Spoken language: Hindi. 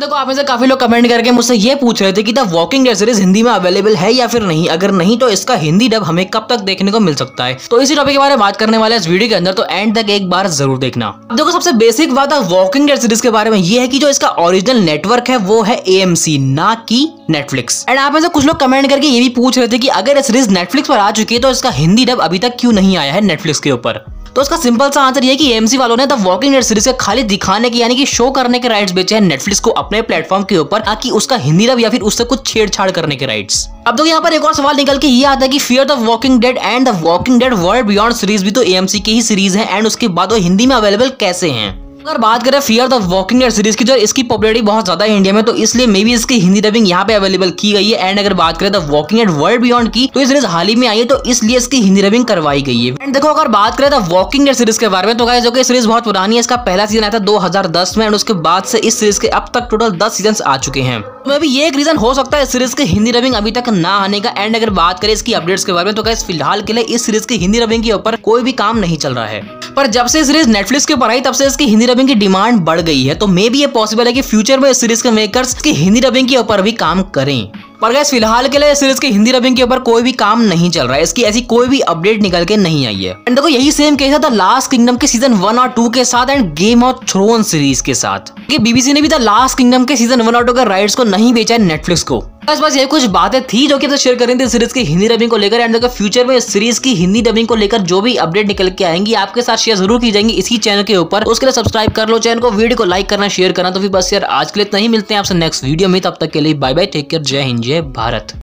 देखो आप में से काफी लोग कमेंट करके मुझसे ये पूछ रहे थे कि the walking dead series Hindi में अवेलेबल है या फिर नहीं, अगर नहीं तो इसका हिंदी डब हमें कब तक देखने को मिल सकता है। तो इसी टॉपिक के बारे में बात करने वाले इस वीडियो के अंदर, तो एंड तक एक बार जरूर देखना। अब देखो सबसे बेसिक बात द वॉकिंग डेड सीरीज के बारे में ये है कि जो इसका ओरिजिनल नेटवर्क है वो है AMC, ना कि नेटफ्लिक्स। एंड आप में से कुछ लोग कमेंट करके ये भी पूछ रहे थे कि अगर ये सीरीज नेटफ्लिक्स पर आ चुकी है तो इसका हिंदी डब अभी तक क्यों नहीं आया है नेटफ्लिक्स के ऊपर। तो उसका सिंपल सा आंसर ये कि AMC वालों ने द वॉकिंग डेड सीरीज के खाली दिखाने के यानी कि शो करने के राइट्स बेचे हैं नेटफ्लिक्स को अपने प्लेटफॉर्म के ऊपर, ना कि उसका हिंदी डब या फिर उससे कुछ छेड़छाड़ करने के राइट्स। अब तो यहाँ पर एक और सवाल निकल के ये आता है कि fear the walking dead and the walking dead world beyond series भी तो AMC की ही सीरीज है, एंड उसके बाद वो हिंदी में अवेलेबल कैसे हैं। अगर बात करें fear the walking dead series की, जो इसकी पॉपुलैरिटी बहुत ज्यादा है इंडिया में, तो इसलिए मे बी इसकी हिंदी डबिंग यहाँ पे अवेलेबल की गई है। एंड अगर बात करें the walking dead world beyond की, तो ये सीरीज हाल ही में आई है, तो इसलिए इसकी हिंदी डबिंग करवाई गई है। एंड देखो अगर बात करें द वॉकिंग डेड सीरीज के बारे में, तो गाइस जो कि सीरीज बहुत पुरानी है, इसका पहला सीजन आया था 2010 में, एंड उसके बाद से इस सीरीज के अब तक टोटल 10 सीजन आ चुके हैं। तो भी ये एक रीजन हो सकता है इस सीरीज की हिंदी डबिंग अभी तक ना आने का। एंड अगर बात करें इसकी अपडेट्स के बारे में, तो गाइस फिलहाल के लिए इस सीरीज की हिंदी डबिंग के ऊपर कोई भी काम नहीं चल रहा है। पर जब से सीरीज नेटफ्लिक्स के ऊपर आई तब से इसकी हिंदी डबिंग की डिमांड बढ़ गई है, तो मे बी ये पॉसिबल है कि फ्यूचर में इस सीरीज के मेकर्स की हिंदी डबिंग के ऊपर भी काम करें। पर गाइस फिलहाल के लिए सीरीज की हिंदी डबिंग के ऊपर कोई भी काम नहीं चल रहा है, इसकी ऐसी कोई भी अपडेट निकल के नहीं आई है। एंड देखो यही सेम केस है द लास्ट किंगडम के सीजन 1 और 2 के साथ and game of throne series के साथ। BBC ने भी द लास्ट किंगडम के सीजन 1 और 2 के राइट्स को नहीं बेचा है नेटफ्लिक्स को। बस ये कुछ बातें थी जो कि तो शेयर कर रही थी सीरीज की हिंदी डबिंग को लेकर। एंड देखो फ्यूचर में सीरीज की हिंदी डबिंग को लेकर जो भी अपडेट निकल के आएंगी आपके साथ शेयर जरूर की जाएंगी इसी चैनल के ऊपर। उसके लिए सब्सक्राइब कर लो चैनल को, वीडियो को लाइक करना, शेयर करना। तो फिर बस यार आज के लिए इतना ही, मिलते हैं आपसे नेक्स्ट वीडियो में, तब तक के लिए बाय बाय, टेक केयर, जय हिंद, जय भारत।